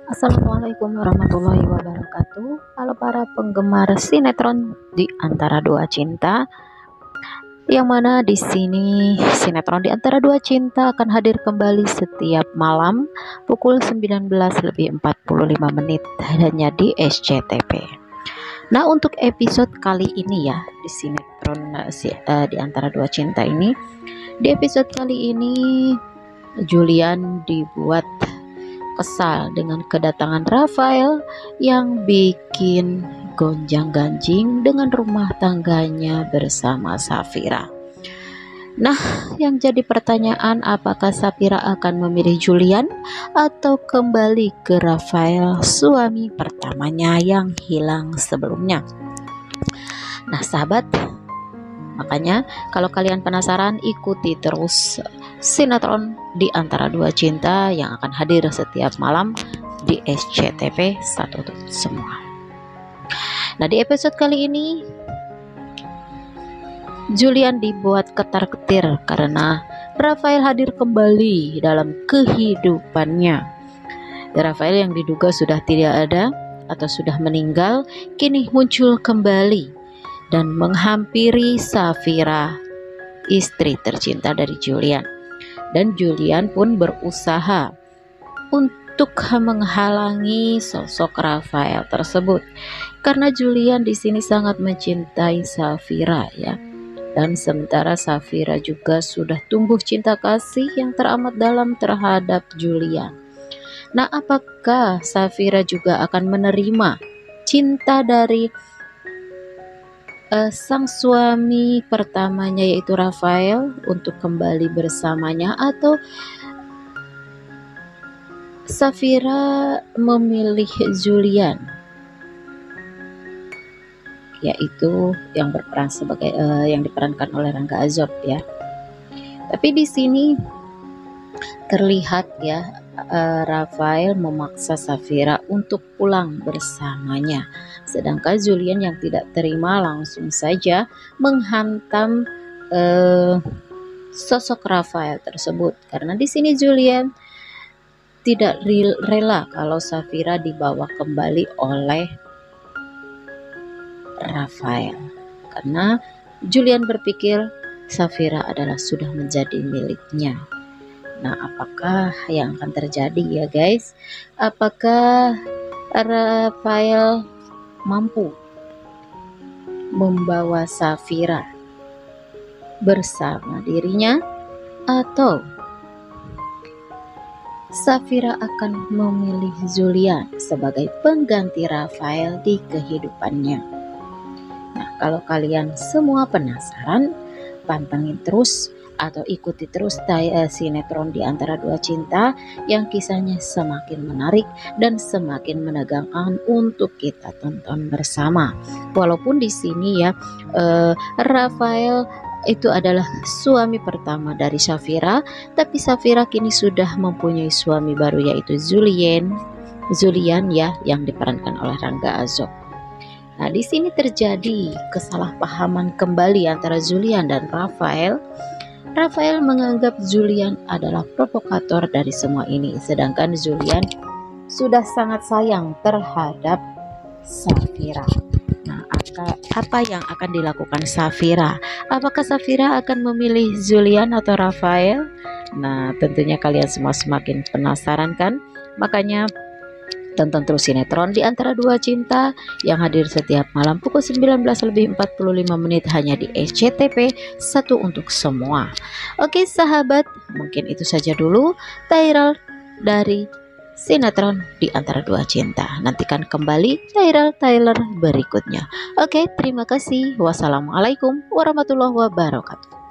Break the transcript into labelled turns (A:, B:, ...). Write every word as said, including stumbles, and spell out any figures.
A: Assalamualaikum warahmatullahi wabarakatuh. Halo para penggemar sinetron di Antara Dua Cinta, yang mana di sini sinetron di Antara Dua Cinta akan hadir kembali setiap malam pukul sembilan belas lebih empat puluh lima menit hanya di S C T V. Nah, untuk episode kali ini ya di sinetron uh, si, uh, di Antara Dua Cinta ini, di episode kali ini Julian dibuat kesal dengan kedatangan Rafael yang bikin gonjang-ganjing dengan rumah tangganya bersama Safira. Nah, yang jadi pertanyaan, apakah Safira akan memilih Julian atau kembali ke Rafael, suami pertamanya yang hilang sebelumnya? Nah, sahabat, makanya kalau kalian penasaran, ikuti terus sinetron di Antara Dua Cinta yang akan hadir setiap malam di S C T V satu untuk semua. Nah, di episode kali ini Julian dibuat ketar-ketir karena Rafael hadir kembali dalam kehidupannya. Rafael yang diduga sudah tidak ada atau sudah meninggal kini muncul kembali dan menghampiri Safira, istri tercinta dari Julian. Dan Julian pun berusaha untuk menghalangi sosok Rafael tersebut karena Julian di sini sangat mencintai Safira ya. Dan sementara Safira juga sudah tumbuh cinta kasih yang teramat dalam terhadap Julian. Nah, apakah Safira juga akan menerima cinta dari Uh, sang suami pertamanya yaitu Rafael untuk kembali bersamanya, atau Safira memilih Julian yaitu yang berperan sebagai uh, yang diperankan oleh Rangga Azob ya. Tapi di sini terlihat ya uh, Rafael memaksa Safira untuk pulang bersamanya. Sedangkan Julian yang tidak terima langsung saja menghantam uh, sosok Rafael tersebut. Karena di sini Julian tidak rela kalau Safira dibawa kembali oleh Rafael. Karena Julian berpikir Safira adalah sudah menjadi miliknya. Nah, apakah yang akan terjadi ya guys? Apakah Rafael mampu membawa Safira bersama dirinya, atau Safira akan memilih Julian sebagai pengganti Rafael di kehidupannya? Nah, kalau kalian semua penasaran, pantengin terus atau ikuti terus uh, sinetron di Antara Dua Cinta yang kisahnya semakin menarik dan semakin menegangkan untuk kita tonton bersama. Walaupun di sini ya uh, Rafael itu adalah suami pertama dari Safira, tapi Safira kini sudah mempunyai suami baru yaitu Julian, Julian ya yang diperankan oleh Rangga Azob. Nah, di sini terjadi kesalahpahaman kembali antara Julian dan Rafael. Rafael menganggap Julian adalah provokator dari semua ini, sedangkan Julian sudah sangat sayang terhadap Safira. Nah, apa yang akan dilakukan Safira? Apakah Safira akan memilih Julian atau Rafael? Nah, tentunya kalian semua semakin penasaran kan? Makanya tonton terus sinetron di Antara Dua Cinta yang hadir setiap malam pukul sembilan belas lebih empat puluh lima menit hanya di S C T V satu untuk semua. Oke sahabat, mungkin itu saja dulu viral dari sinetron di Antara Dua Cinta. Nantikan kembali viral-viral berikutnya. Oke, terima kasih. Wassalamualaikum warahmatullahi wabarakatuh.